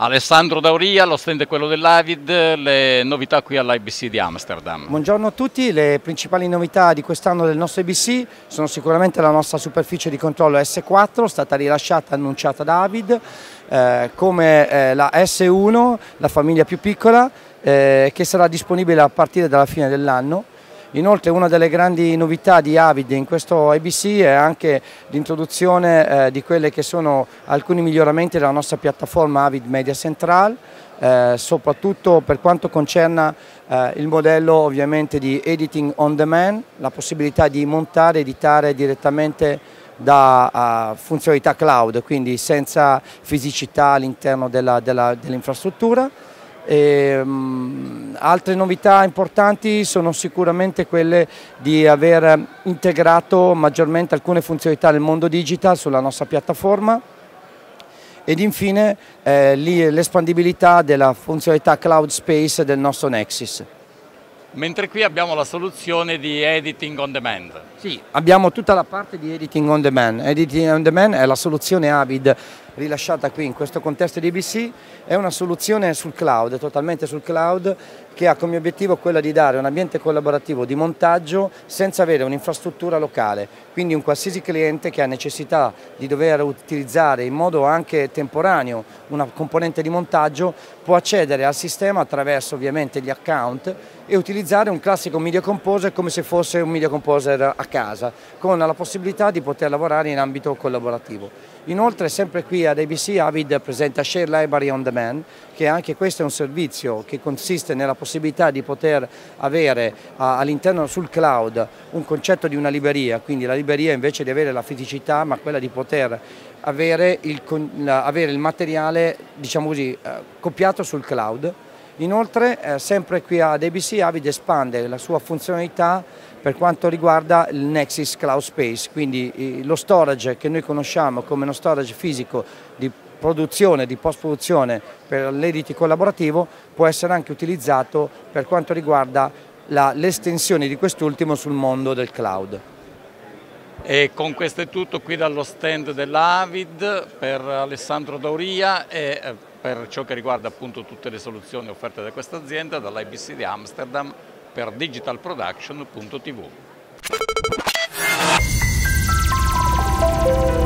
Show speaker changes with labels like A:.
A: Alessandro Dauria, lo stand è quello dell'Avid, le novità qui all'IBC di Amsterdam.
B: Buongiorno a tutti, le principali novità di quest'anno del nostro IBC sono sicuramente la nostra superficie di controllo S4, stata rilasciata e annunciata da Avid, come la S1, la famiglia più piccola, che sarà disponibile a partire dalla fine dell'anno. Inoltre una delle grandi novità di Avid in questo IBC è anche l'introduzione di quelle che sono alcuni miglioramenti della nostra piattaforma Avid Media Central, soprattutto per quanto concerne il modello ovviamente di editing on demand, la possibilità di montare e editare direttamente da funzionalità cloud, quindi senza fisicità all'interno dell'infrastruttura. Altre novità importanti sono sicuramente quelle di aver integrato maggiormente alcune funzionalità del mondo digital sulla nostra piattaforma ed infine l'espandibilità della funzionalità cloud space del nostro Nexus.
A: Mentre qui abbiamo la soluzione di editing on demand.
B: Sì, abbiamo tutta la parte di editing on demand. Editing on demand è la soluzione Avid rilasciata qui in questo contesto di IBC, è una soluzione sul cloud, totalmente sul cloud, che ha come obiettivo quello di dare un ambiente collaborativo di montaggio senza avere un'infrastruttura locale, quindi un qualsiasi cliente che ha necessità di dover utilizzare in modo anche temporaneo una componente di montaggio può accedere al sistema attraverso ovviamente gli account e utilizzare un classico Media Composer come se fosse un Media Composer a casa, con la possibilità di poter lavorare in ambito collaborativo. Inoltre sempre qui ad IBC Avid presenta Share Library on Demand, che anche questo è un servizio che consiste nella possibilità di poter avere all'interno sul cloud un concetto di una libreria, quindi la libreria invece di avere la fisicità ma quella di poter avere il materiale, diciamo così, copiato sul cloud. Inoltre sempre qui ad IBC Avid espande la sua funzionalità per quanto riguarda il Nexus Cloud Space, quindi lo storage che noi conosciamo come uno storage fisico di produzione, di post-produzione per l'edit collaborativo, può essere anche utilizzato per quanto riguarda l'estensione di quest'ultimo sul mondo del cloud.
A: E con questo è tutto qui dallo stand dell'Avid per Alessandro Dauria e per ciò che riguarda appunto tutte le soluzioni offerte da questa azienda, dall'IBC di Amsterdam per digitalproduction.tv.